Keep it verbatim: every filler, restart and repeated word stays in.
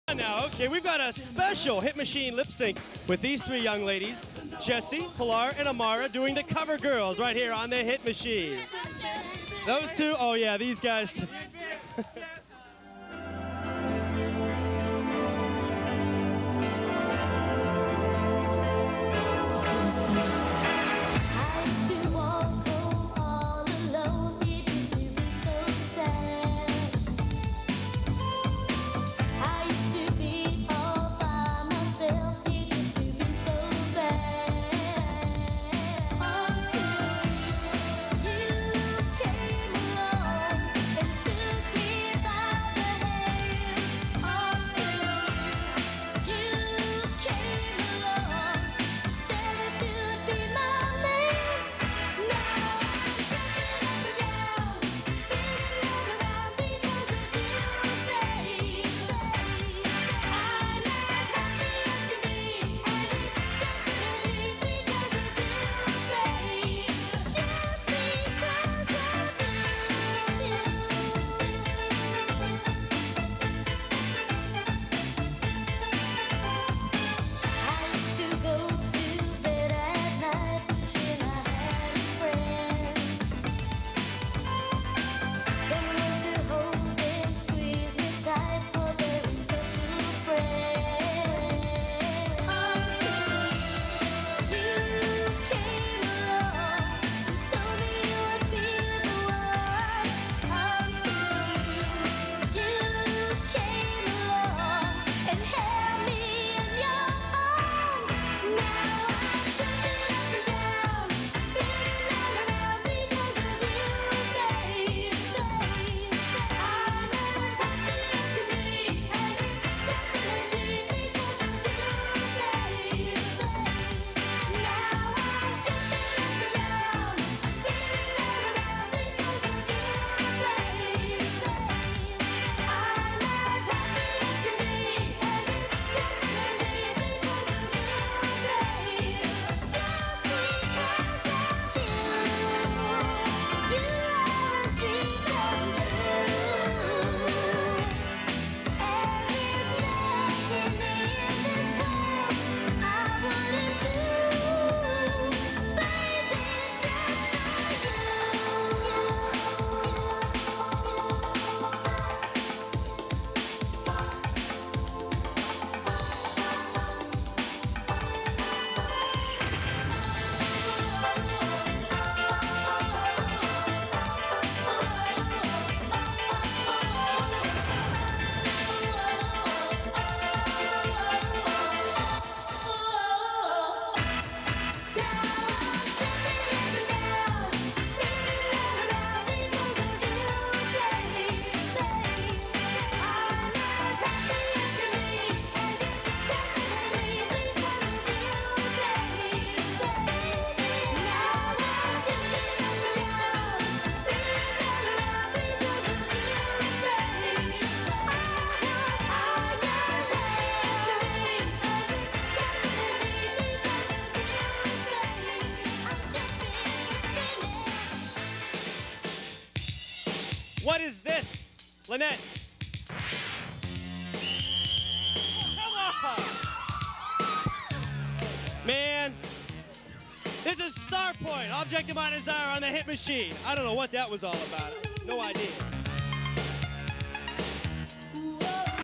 Now, okay, we've got a special Hit Machine lip sync with these three young ladies, Jessie, Pilar, and Amara, doing the Cover Girls right here on the Hit Machine. Those two, oh yeah, these guys. What is this, Lynette? Come on! Man, this is Star Point, Object of My Desire on the Hit Machine. I don't know what that was all about. No idea.